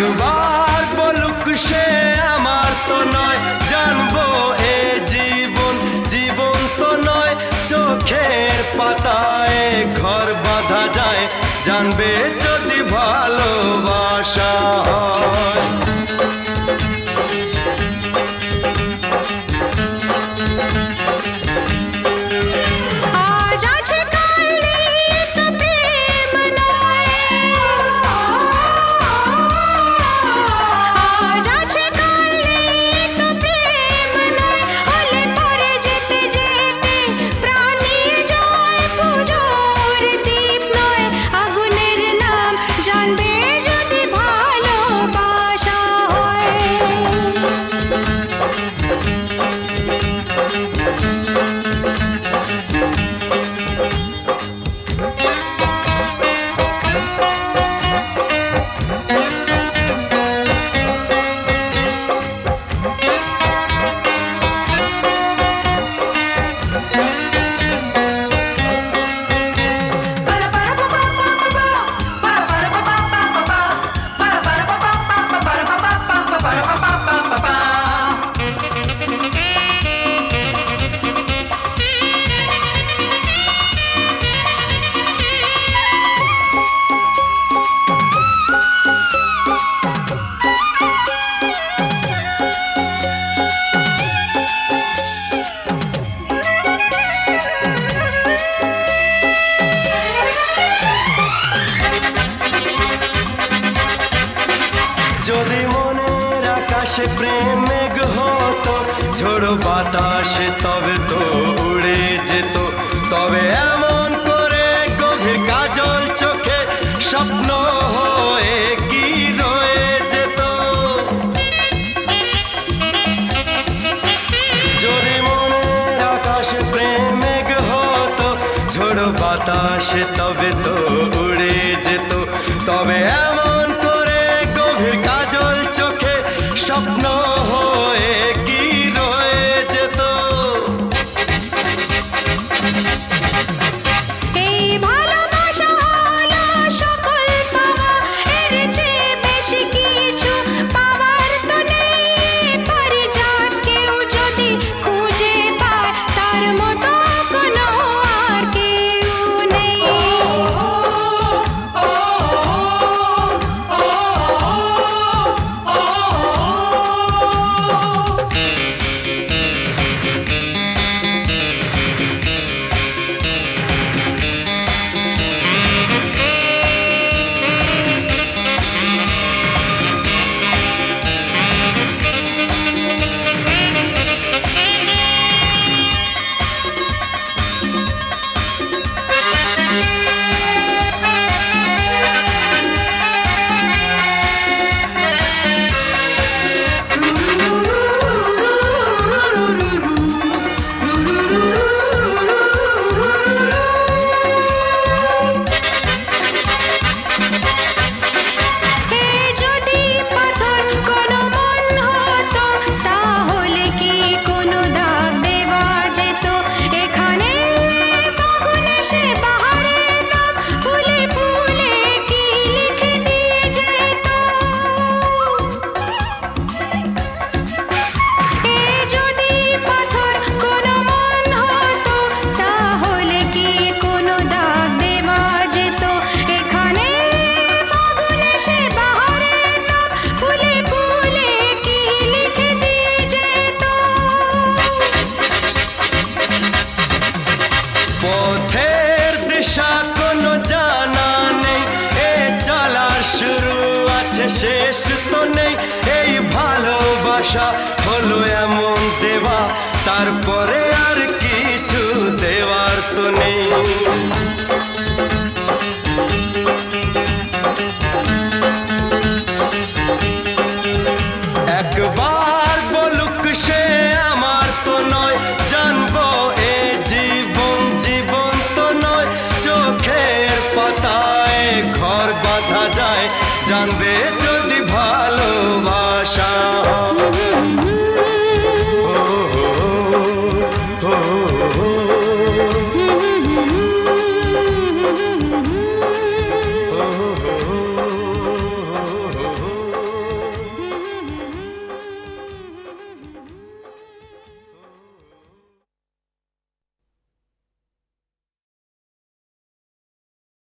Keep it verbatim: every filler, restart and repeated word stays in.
একবার বলুক সে আমার তো নয়, জানবো এ জীবন জীবন তো নয়। চোখের পাতায় ঘর বাঁধা যায়, জানবে যদি ভালোবাসা হয়। যদি মনের আকাশে প্রেম মেঘ হতো, ঝোড়ো বাতাসে তবে তো উড়ে যেত। তবে এমন করে গভীর কাজল চোখে স্বপ্ন হয়ে কি রয়ে যেত। যদি মনের আকাশে প্রেম মেঘ হতো, ঝোড়ো বাতাসে তবে তো উড়ে যেত। তবে এমন করে গভীর কাজল চোখে স্বপ্ন হয়ে কি রয়ে যেত। এই ভালোবাসা হলো সকল পাওয়া, এর চেয়ে বেশি কিছু পাওয়ার তো নেই। পরিজাত কেউ যদি খুঁজে পায়, তার মতো কোনো আর কেউ নেই। শেষ তো নেই, এই ভালোবাসা হলো এমন